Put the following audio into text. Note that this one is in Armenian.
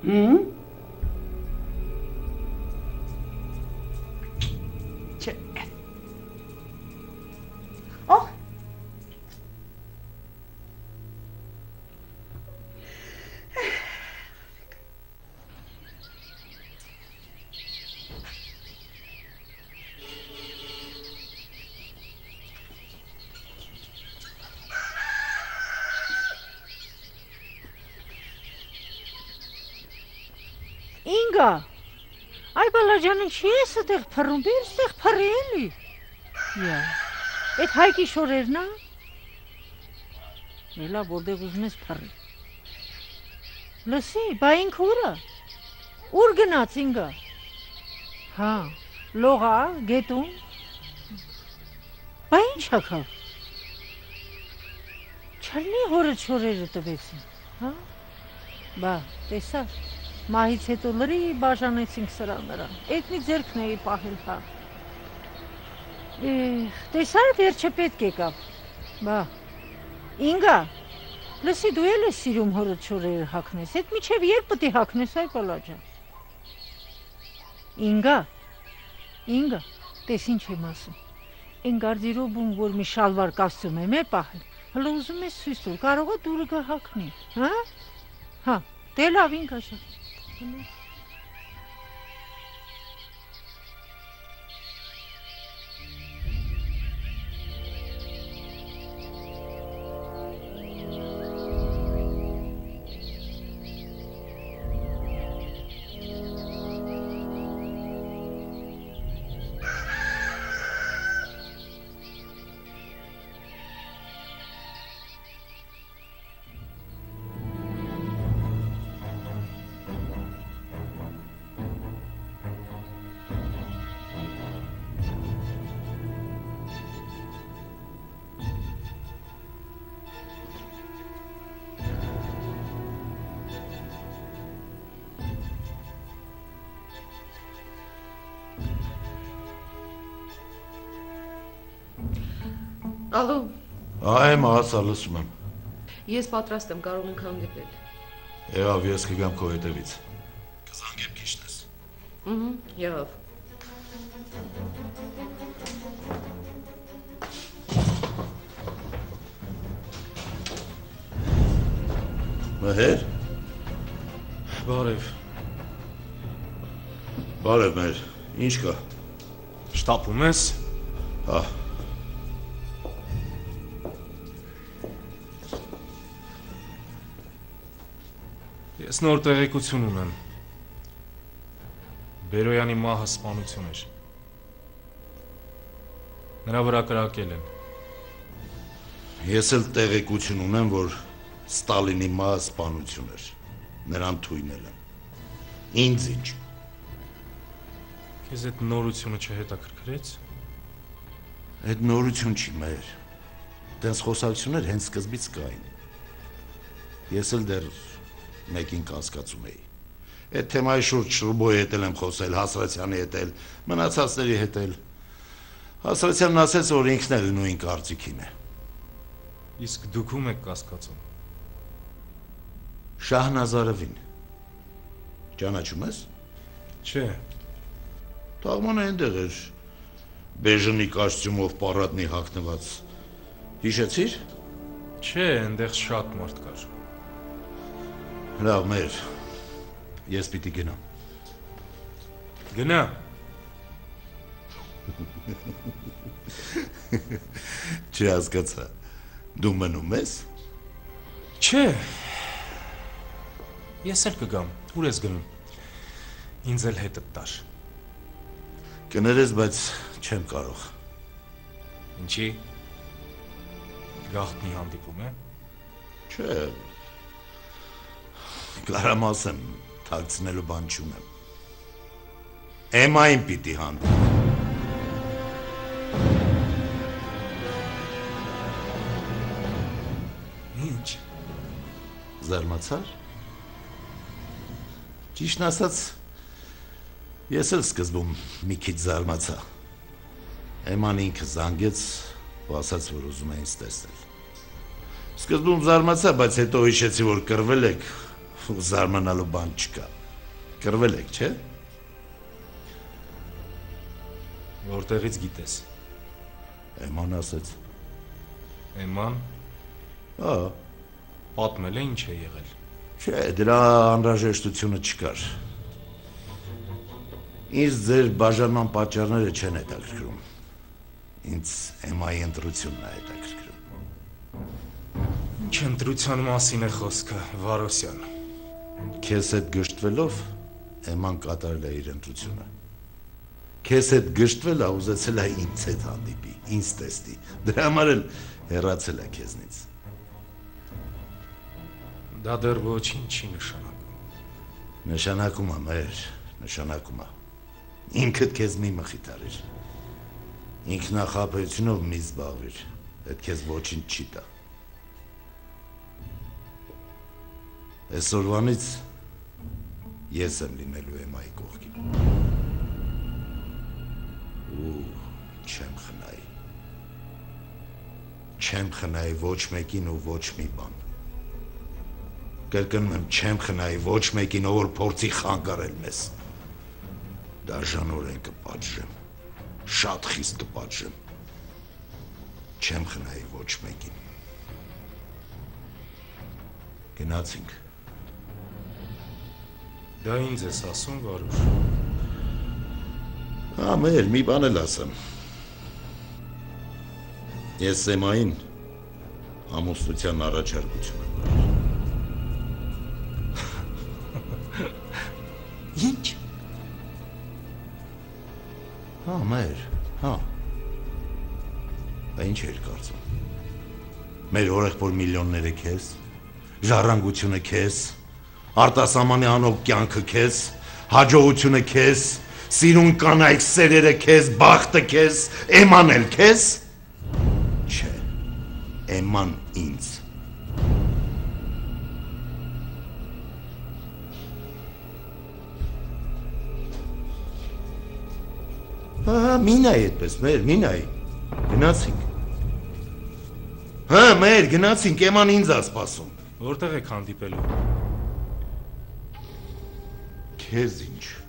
Ինգա, այ բալաջանը չի ես այդեղ փռում, բեր ստեղ փռի էլի։ Այդ հայկի շորերն ա։ Էլա որտեղ ուզում ես փռի։ Լսի, բա ինքը ուրա։ Ուր գնաց ինգա։ Հա, լողա, գետում։ Բա ինչ ակավ։ Չլնի հորը շորերը տվեցին, հա։ Բա, տեսա։ Մահից հետո լրի բաժանեցինք սրա նրան, էտնի ձերքն էի պահել հա։ Տեսա այդ երջը պետք եկավ, բա, ինգա, լսի դու էլ ես սիրում հորդ շորերը հակնես, էտ միչև երբ պտի հակնես այ բալաջան։ Ինգա, տես ինչ եմ ասում, են գարդիրոբում, որ մի շալվար կաստում եմ է պահել, հլը ուզում ես սույս տուր, կարող է դուրը գա հակնի, հա, դե լավ ինգա շատ։ Ալո։ Այ մահացա լսում եմ։ Ես պատրաստ եմ, կարող ենք հանդիպել։ Եղավ, ես կգամ քո հետևից։ Կզանգեմ քիչն ես։ Եղավ։ Մհեր։ Բարև։ Բարև մեր, ինչ կա։ Շտապում ես։ Հա։ Ես նոր տեղեկություն ունեմ։ Բերոյանի մահը սպանություն էր։ Նրա վրա կրակել են։ Ես էլ տեղեկություն ունեմ, որ Ստալինի մահը սպանություն էր։ Նրան թույնել են։ Ինձ ինչ։ Քեզ այդ նորությունը չհետաքրքրեց։ Այդ նորություն չի մեր։ Տենց խոսակցություններ հենց սկզբից կային։ Ես էլ դեռ մեկին կասկածում էի։ Այդ թեմայի շուրջ Շրուբոյի հետ եմ խոսել, Հասրացյանի հետ էլ, մնացածների հետ էլ։ Հասրացյանն ասեց, որ ինքն էլ նույն կարծիքին է։ Իսկ դուք ում եք կասկածում։ Շահնազարովին։ Ճանաչում ես։ Չէ։ Թաղմանը այնտեղ էր, բեժնի կոստյումով պարատնի հագնված։ Հիշեցիր։ Չէ, այնտեղ շատ մարդ կար։ Լավ, մեր, ես պիտի գնամ։ Գնա։ Չհասկացա, դու մնում ես։ Չէ։ Ես էլ կգամ, ուր ես գնում։ Ինձ էլ հետդ տար։ Կներես, բայց չեմ կարող։ Ինչի։ Գաղտնի հանդիպում է։ Չէ։ Կարամ ասեմ, թաքցնելու բան չունեմ։ Էմային պիտի հանդիպեմ։ Ինչ։ Զարմացար։ Ճիշտն ասած, ես էլ սկզբում մի քիչ զարմացա։ Էման ինքը զանգեց ու ասաց, որ ուզում է ինձ տեսնել։ Սկզբում զարմացա, բայց հետո հիշեցի, որ կռվել եք ու զարմանալու բան չկա։ Կռվել եք, չէ՞։ Որտեղից գիտես։ Էման ասեց։ Էման Ա, պատմել է ինչ է եղել։ չէ, դրա անհրաժեշտությունը չկար։ Ինձ ձեր բաժանման պատճառները չեն հետաքրքրում։ Ինձ Էմայի ընտրությունն է հետաքրքրում։ Ինչ ընտրության մասին է խոսքը, Վարոսյան։ Քեզ հետ գժտվելով Էման կատարել է իր ընտրությունը։ Քեզ հետ գժտվելը ուզեցել է ինձ հետ հանդիպի, ինձ տեսնի։ Դրա համար էլ հեռացել է քեզնից։ Դա դեռ ոչինչ չի նշանակում։ Նշանակում է, մեր, նշանակում է։ Ինքդ քեզ մի մխիթարիր։ Ինքնախաբեությունով մի զբաղվիր, այդ քեզ ոչինչ չի տա։ Այսօրվանից ես եմ լինելու Էմայի կողքին։ Ու չեմ խնայի։ Չեմ խնայի ոչ մեկին ու ոչ մի բան։ Կրկնում եմ, չեմ խնայի ոչ մեկին, ով որ փորձի խանգարել մեզ։ Դաժանորեն կպատժեմ, շատ խիստ կպատժեմ։ Չեմ խնայի ոչ մեկին։ Գնացինք։ Դա ինձ ես ասում, Վարուշ։ Հա, մեր, մի բան էլ ասեմ։ Ես Էմային ամուսնության առաջարկություն եմ արել։ Ինչ։ Հա, մեր, հա։ Դա ինչ էր կարծում։ Մեր օրեղբոր միլիոնները քեզ, ժառանգությունը քեզ, արտասահմանի անով կյանքը քեզ, հաջողությունը քեզ, սիրուն կանայք սերերը քեզ, բախտը քեզ, Էման էլ քեզ։ Չէ, Էման ինձ։ Հա, մի նայ այդպես, մեր, մի նայ։ Գնացինք։ Հա, մեր, գնացինք, Էման ինձ ա սպասում։ Որտեղ եք հանդիպելու։ Քեզ ինչ։